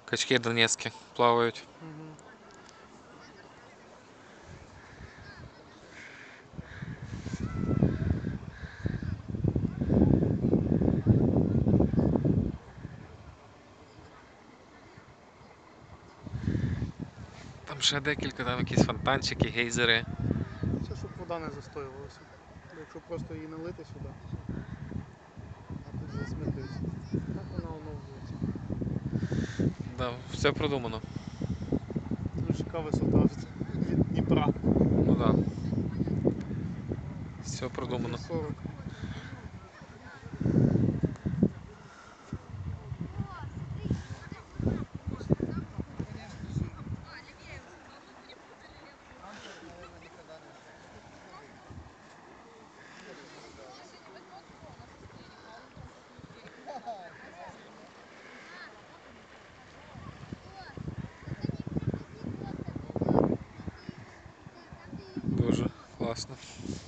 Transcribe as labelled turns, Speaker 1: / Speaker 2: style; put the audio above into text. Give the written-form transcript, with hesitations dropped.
Speaker 1: Качки донецькі плавають.
Speaker 2: Угу.
Speaker 1: Там ще декілька, там якісь фонтанчики, гейзери.
Speaker 2: Це щоб вода не застоювалася. Якщо просто її налити сюди, а тут засмітиться. Так вона оновлюється.
Speaker 1: Да, все продумано.
Speaker 2: Дуже яка висота від Дніпра.
Speaker 1: Ну да. Все продумано.
Speaker 2: 40.
Speaker 1: Дуже класно.